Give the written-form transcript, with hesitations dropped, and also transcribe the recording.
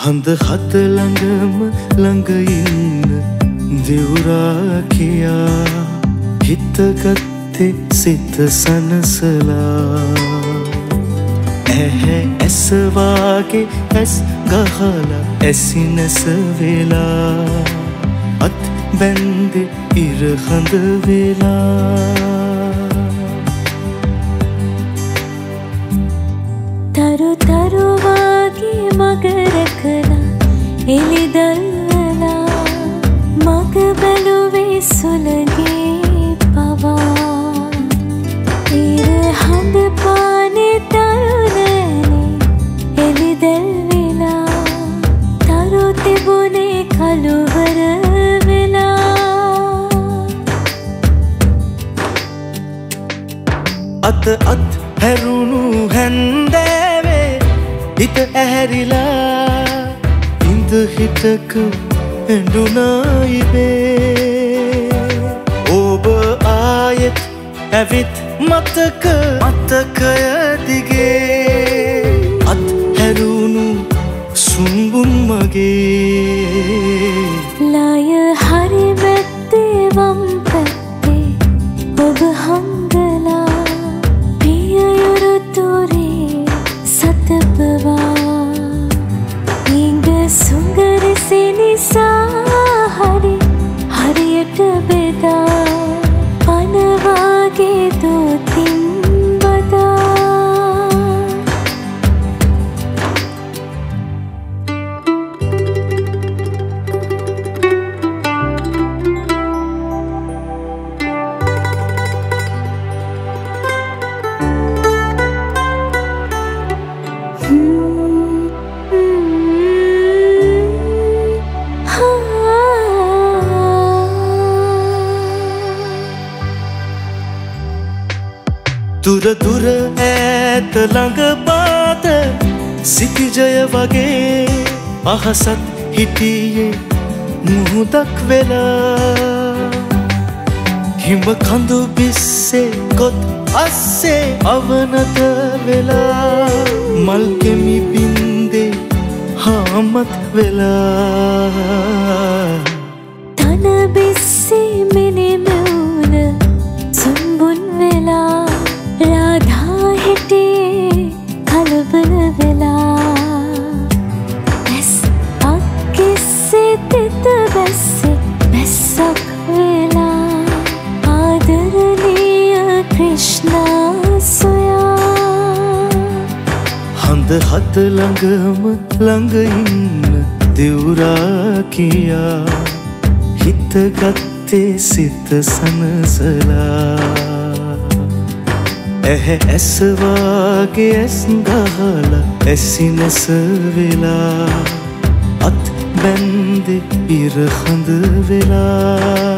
හඳ හත ළඟම ළඟ ඉන්න දෙවුරා කියා හිතගත්තේ සිත සනසලා ඇහැ ඇස වාගේ ඇස් ගහලා ඇසිනස වෙලා අත් බැන්දේ ඉර හඳ වෙලා තරු තරු වාගේ මග රැකලා එළිදල්වලා මග බැලුවේ සුළගේ පවා ඉර හඳ පානේ තරුණනේ එළිදැල් වෙලා තරු තිබුණේ කළුවර වෙලා අත අත් හැරුණු හැන්දෑවේ හිත ඇහැරිලා ඉඳ හිටක ඇඬුණා ඉබේ ඔබ ආයෙත් ඇවිත් මතකය දිගේ අත් හැරුණු සුම්බුන් මගේ ලය හරි වැත්තේ වම් පැත්තේ ඔබ හංගලා පියයුරු තුරේ සතපවා ඉඟ සුංගරසි නිසා හරියට බෙදා පනවාගේ දෝතින් බදා දුර දුර ඈත ළඟ පාත සිතිජය වගේ අහසත් හිටියේ මුහුදක් වෙලා හිම කඳු බිස්සේ කොත් අස්සේ අවනත වෙලා මල් කෙමි බින්දේ හාමත් වෙලා තන බිස්සේ මිනිමෙවුන සුම්බුන් වෙලා राधा हिटे कलबल वेला बस अक्किसे तित बसे बसक वेला आदरणीय कृष्णा सोया හඳ හත ළඟම ළඟ ඉන්න දෙවුරා කියා හිතගත්තේ සිත සනසලා ඇහැ ඇස වාගේ ඇස් ගහලා ඇසිනස වෙලා අත් බැන්දේ ඉර හඳ වෙලා